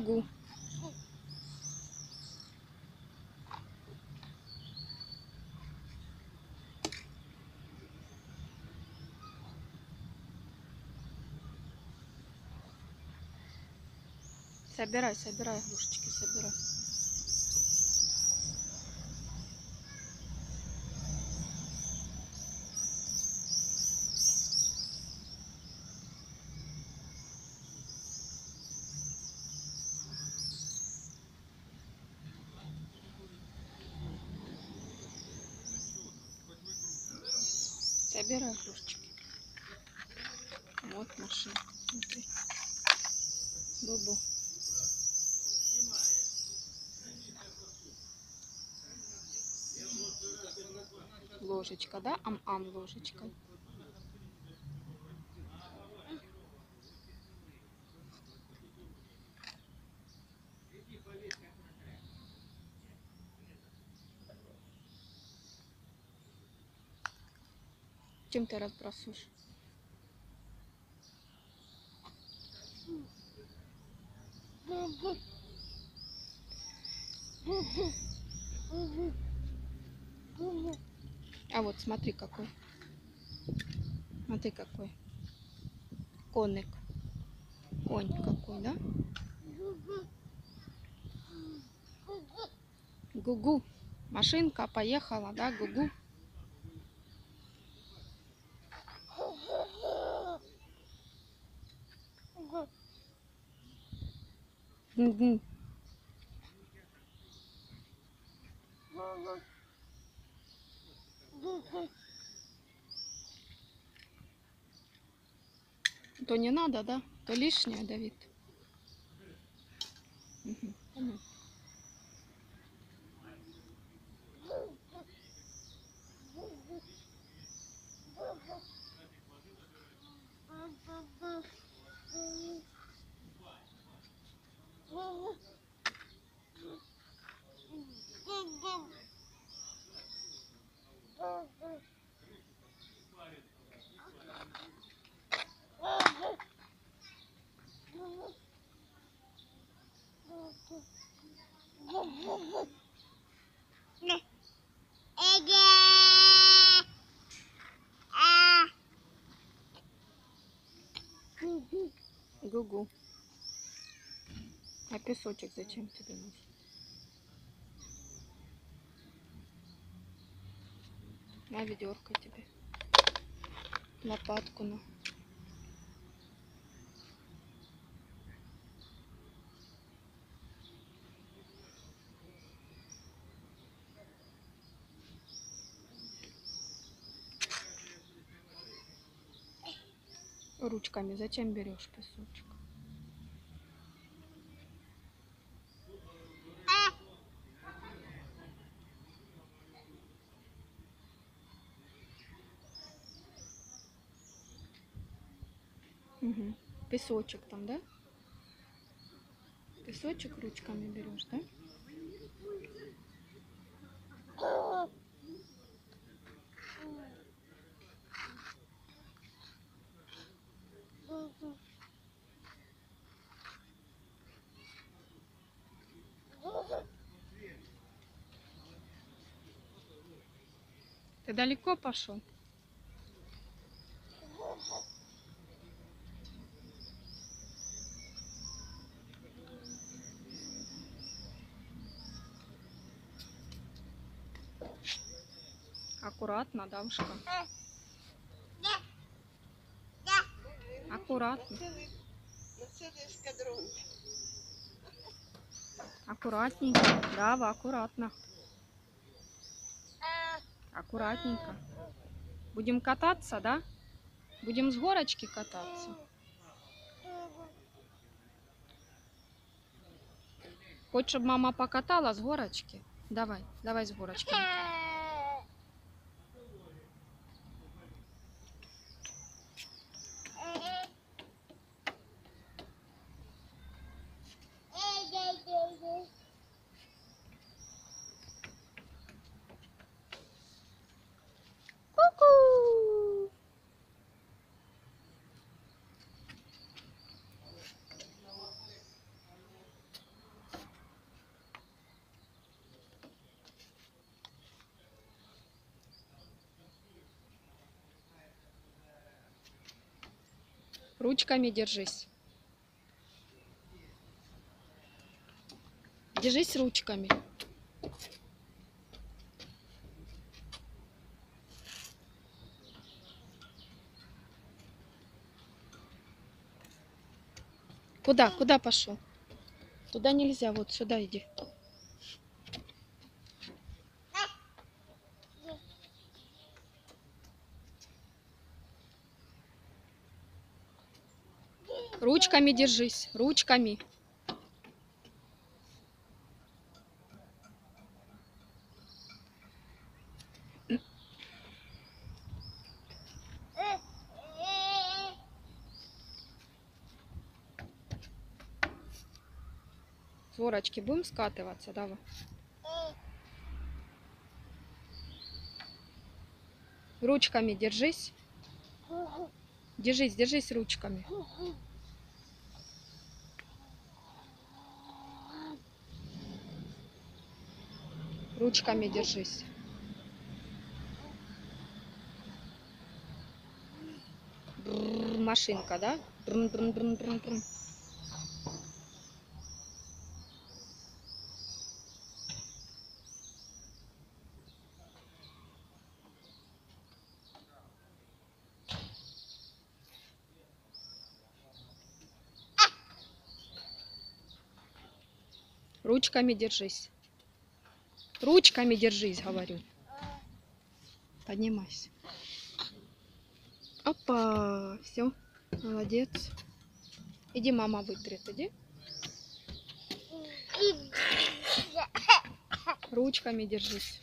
Гу-гу. Собирай, собирай игрушечки, собирай. Собирай игрушечки. Вот машина. Смотри. Бубу. Ложечка, да? Ам-ам ложечкой. Чем ты разбрасываешь? А вот смотри какой. Смотри какой. Коник. Конь какой, да? Гугу. Машинка поехала, да, гугу. Гу-гу. То не надо, да? То лишнее, Давид. Угу, понятно. Гугу. А песочек зачем тебе нужен? На ведерко тебе. Лопатку на. Ручками зачем берешь песочек? Угу. Песочек там, да? Песочек ручками берешь, да? Ты далеко пошел? Аккуратно, Давушка. Аккуратно. Аккуратненько. Дава, аккуратно. Аккуратненько. Будем кататься, да? Будем с горочки кататься. Хочешь, чтобы мама покатала с горочки? Давай, давай с горочки. Ку-ку! Ручками держись. Держись ручками. Куда? Куда пошел? Туда нельзя. Вот сюда иди. Ручками держись. Ручками. С горочки будем скатываться, давай. Ручками держись. Держись, держись ручками. Ручками держись. Бррр, машинка, да? Брун, брун, брун, брун, брун. Ручками держись. Ручками держись, говорю. Поднимайся. Опа, все, молодец. Иди, мама вытрет, иди. Ручками держись.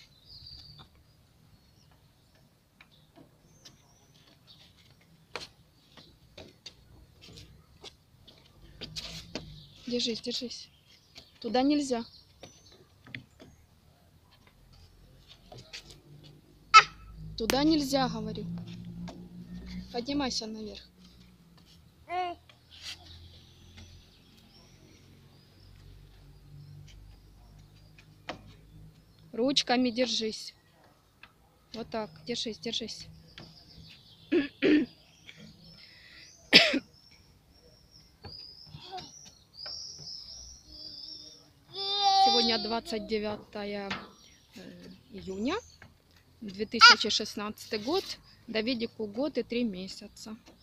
Держись, держись. Туда нельзя. Туда нельзя, говорю. Поднимайся наверх. Ручками держись. Вот так. Держись, держись. Сегодня 29 июня 2016 год. Давидику год и 3 месяца.